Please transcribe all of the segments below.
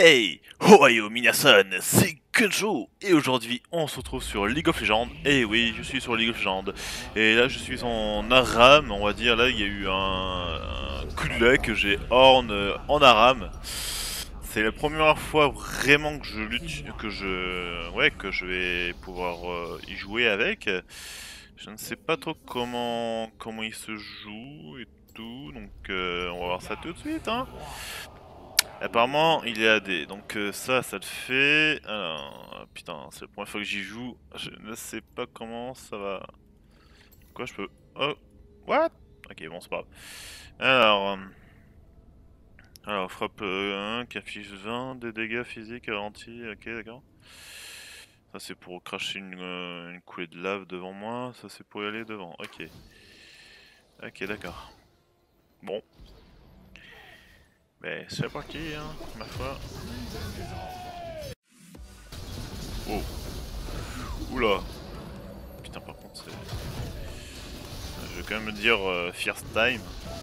Hey! Ohio Minasan, c'est Kunjo! Et aujourd'hui, on se retrouve sur League of Legends. Et oui, je suis sur League of Legends. Et là, je suis en Aram, on va dire. Là, il y a eu un coup de luck, j'ai Horn en Aram. C'est la première fois vraiment que je lutte, que je vais pouvoir y jouer avec. Je ne sais pas trop comment il se joue et tout, donc on va voir ça tout de suite, hein. Apparemment, il est AD, donc ça le fait. Alors, putain, c'est la première fois que j'y joue. Je ne sais pas comment ça va. Quoi, je peux. Oh, what? Ok, bon, c'est pas grave. Alors, frappe 1 qui affiche 20 des dégâts physiques ralentis. Ok, d'accord. Ça, c'est pour cracher une coulée de lave devant moi. Ça, c'est pour y aller devant. Ok. Ok, d'accord. Bon. Mais c'est parti, hein, ma foi. Oh. Oula. Putain, par contre, c'est. Je vais quand même me dire First Time.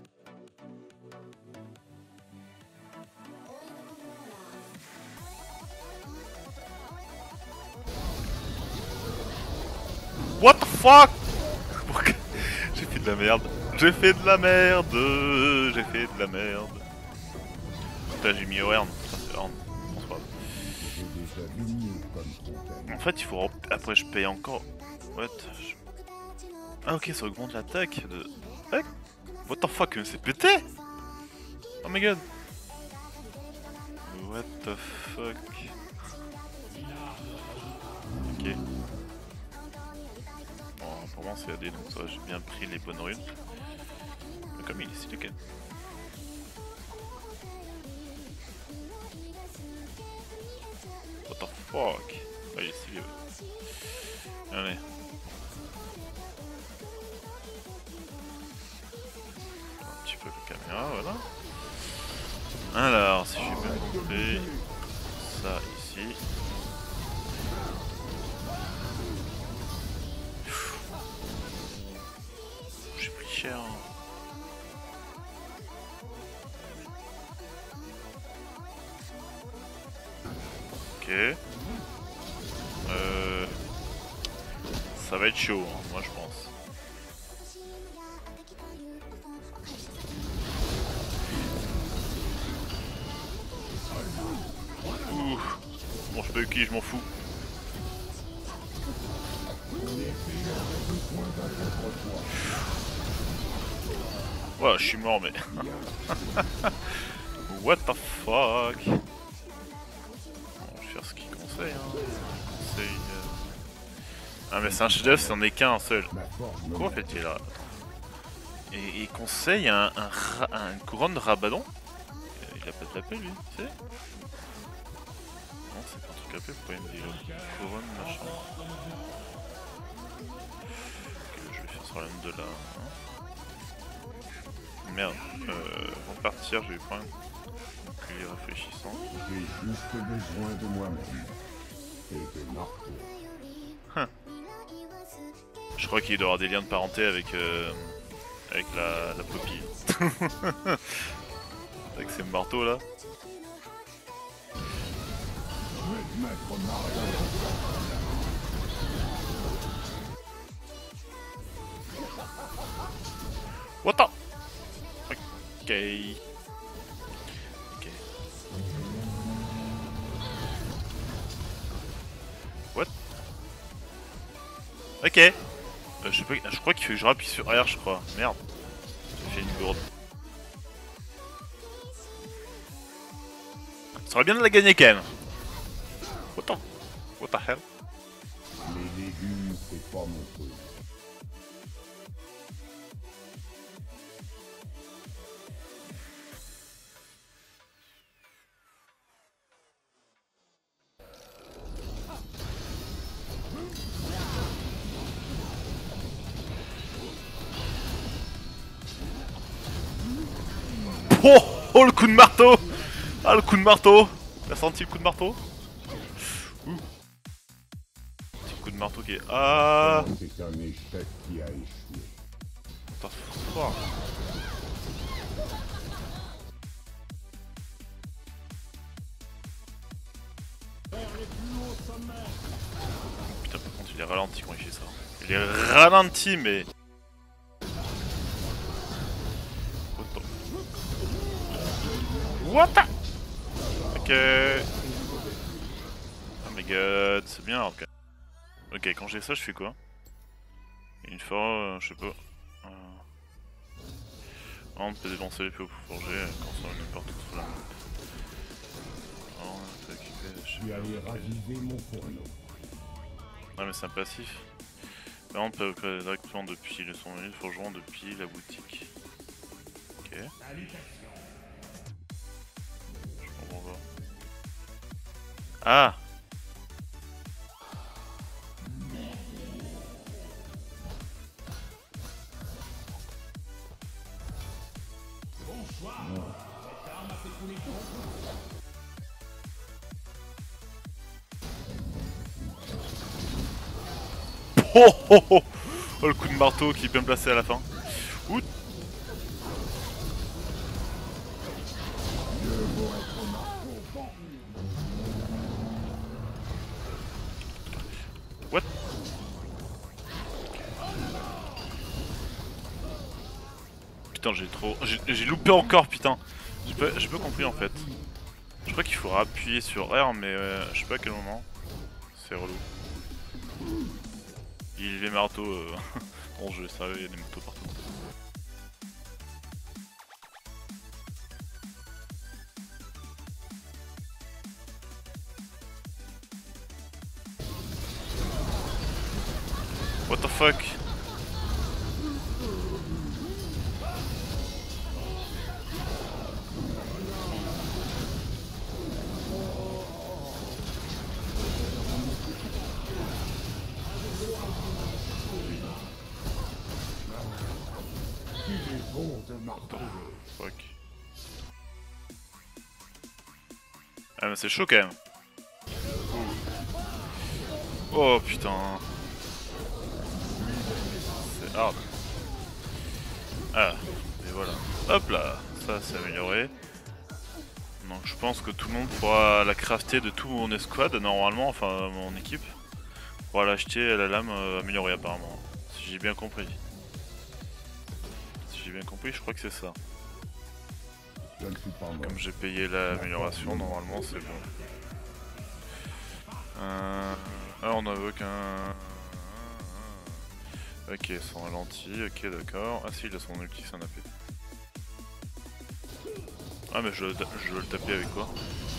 What the fuck? J'ai fait de la merde. J'ai fait de la merde. J'ai fait de la merde. Putain, j'ai mis Horn. Putain, c'est Horn. Bon, c'est pas grave. En fait, il faut. Après, je paye encore. What? Ah, ok, ça augmente l'attaque de. What the fuck? C'est pété? Oh my god. What the fuck? Ok. Bon, pour moi c'est AD, donc ça j'ai bien pris les bonnes runes. Mais comme il est stylé quand même. What the fuck? Ah, il est stylé, ouais. Allez. Un petit peu de caméra, voilà. Alors, si j'ai bien compris, ça ici. J'ai pris cher. Ok. Ça va être chaud, hein, moi je pense. Ouh. Bon, je peux qui, je m'en fous. Voilà, je suis mort, mais. What the fuck? Bon, je vais faire ce qu'il conseille, hein. Conseil. Ah, mais c'est un chef-d'œuvre, c'en est qu'un seul. Quoi fait-il là? Et il conseille une couronne de Rabadon? Il a pas de la paix, lui, tu sais? Non, c'est pas un truc à paix, pourquoi il me dit couronne, machin. Ok, je vais faire sur la de là. Hein. Merde, avant de partir, je vais prendre un bouclier réfléchissant. J'ai juste besoin de moi-même et de marteau. Je crois qu'il doit avoir des liens de parenté avec la Poppy. Avec ses marteaux là. What the? Ok. Ok. What? Ok. Je crois qu'il fait que je rappuie sur R, je crois. Merde. J'ai fait une gourde. Ça serait bien de la gagner quand même. What the hell? Les légumes, c'est pas mon truc. Oh, le coup de marteau! Ah, le coup de marteau! T'as senti le coup de marteau? Petit coup de marteau qui est. Ah! C'est un échec qui a échoué. What the fuck? l'ai ralenti, mais... What the... Ok. Oh my god, c'est bien, ok. Ok, quand j'ai ça, je fais quoi? Une fois, je sais pas. On peut dépenser les feux pour forger quand ça va n'importe où sur la map. On peut équiper, je sais Tu allais raviver mon fourneau. pas. Ouais, mais c'est un passif. Là, on peut créer directement depuis le son menu forgeron depuis la boutique. Ok. Je comprends pas. Ah! Oh oh oh! Oh, le coup de marteau qui est bien placé à la fin. Ouh! What? Putain, j'ai trop... J'ai loupé encore, putain. J'ai pas compris en fait. Je crois qu'il faut appuyer sur R, mais je sais pas à quel moment. C'est relou. Il est les marteaux dans le jeu, sérieux, il y a des marteaux partout. What the fuck? Fuck. Ah mais c'est chaud quand même. Oh putain. C'est hard. Ah, et voilà. Hop là, ça c'est amélioré. Donc je pense que tout le monde pourra la crafter de tout mon escouade normalement, enfin mon équipe. Pourra l'acheter à la lame améliorée apparemment. Si j'ai bien compris. Si j'ai bien compris, je crois que c'est ça. Comme j'ai payé l'amélioration, normalement c'est bon. Ah, on invoque un... Ok, son ralenti, ok d'accord. Ah si, il a son ulti, c'est un AP. Ah mais je veux le taper avec quoi?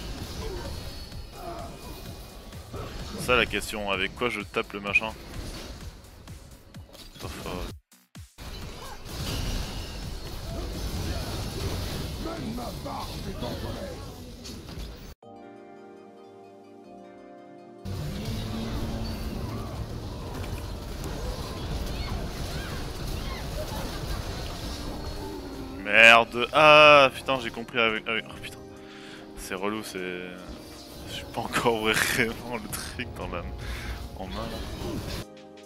C'est ça la question, avec quoi je tape le machin? What the fuck? Merde! Ah putain, j'ai compris avec... Oh putain, c'est relou, c'est... Je suis pas encore vraiment le truc dans la... en main là.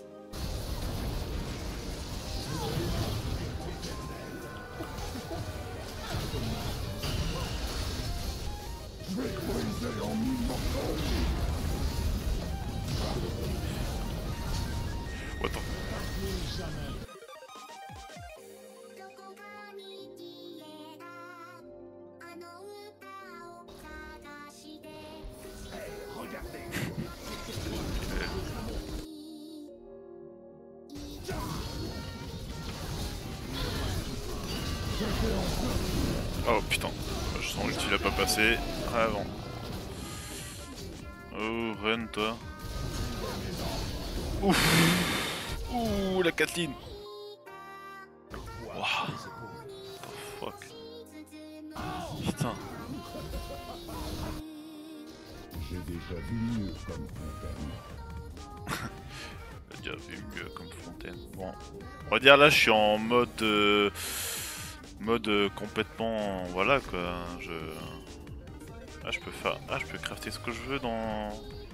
What the... Oh putain, je sens l'ulti l'a pas passé avant. Oh, run toi. Ouf. Ouh, la Kathleen. Wow. What the fuck. Putain. J'ai déjà vu mieux comme fontaine. J'ai déjà vu mieux comme fontaine. Bon, on va dire là je suis en mode... mode complètement... Voilà quoi. Ah je peux faire... Ah je peux crafter ce que je veux dans...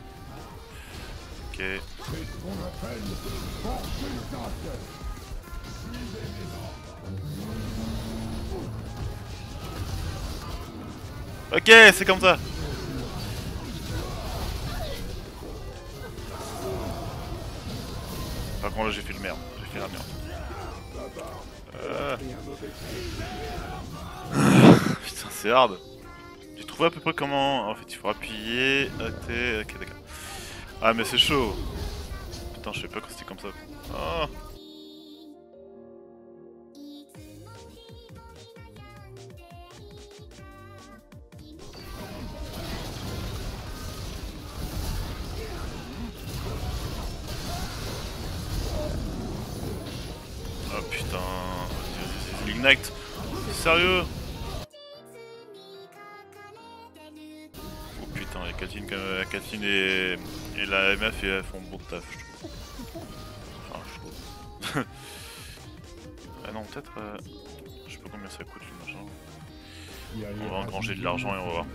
Ok. Ok, c'est comme ça. Par contre là j'ai fait J'ai fait la merde. Putain, c'est hard. J'ai trouvé à peu près comment... En fait, il faut appuyer... Ok, d'accord. Ah, mais c'est chaud. Putain, je sais pas que c'était comme ça. Oh. Oh putain... Vas-y, l'ignite. Sérieux? Oh putain, les Kathleen, et la MF elles font bon taf, je trouve. Enfin, je trouve. Ah non, peut-être... je sais pas combien ça coûte le machin. On va engranger de l'argent et on va voir.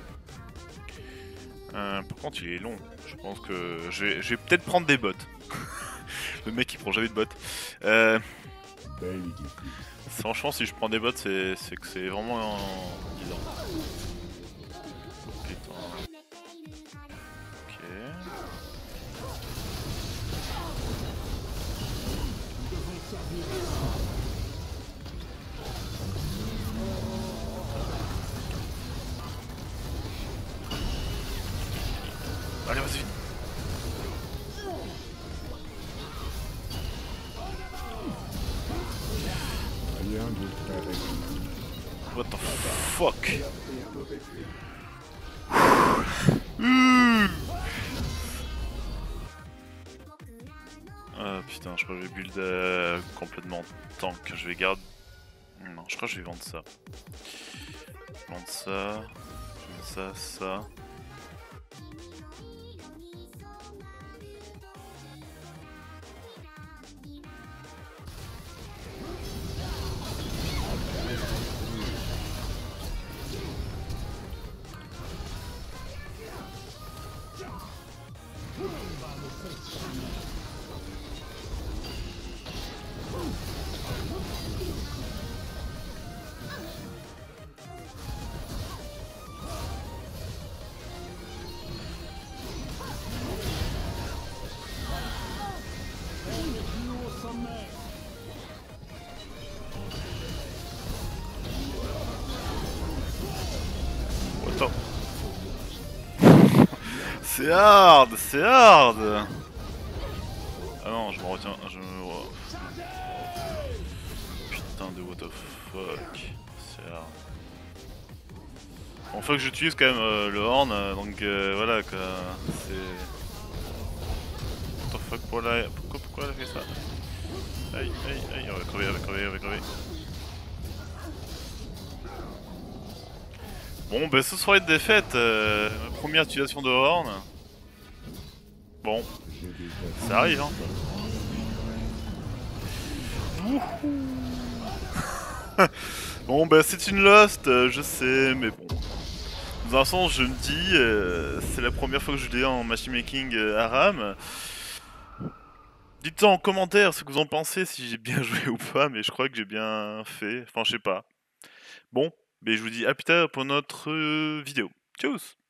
Par contre, il est long. Je pense que je vais peut-être prendre des bots. Le mec il prend jamais de bots. Franchement, si je prends des bots, c'est que c'est vraiment bizarre. Putain. Ok. Allez, vas-y. What the fuck? Ah putain, je crois que je vais build complètement tank. Je vais garder... Non, je crois que je vais vendre ça. Vendre ça... ça... Attends. C'est hard, c'est hard. Ah non, je me retiens, putain de what the fuck. C'est hard. Bon, faut que j'utilise quand même le horn, donc voilà quoi. C'est... What the fuck, pourquoi elle a fait ça? Aïe, aïe, aïe, on va crever, on va crever, on va crever. Bon, bah ce soir de défaite, ma première utilisation de horn. Bon, ça arrive hein. Bon bah c'est une lost, je sais, mais bon. Dans un sens, je me dis, c'est la première fois que je l'ai en matchmaking à RAM. Dites-en en commentaire ce que vous en pensez, si j'ai bien joué ou pas, mais je crois que j'ai bien fait. Enfin, je sais pas. Bon, mais je vous dis à plus tard pour notre vidéo. Tchuss!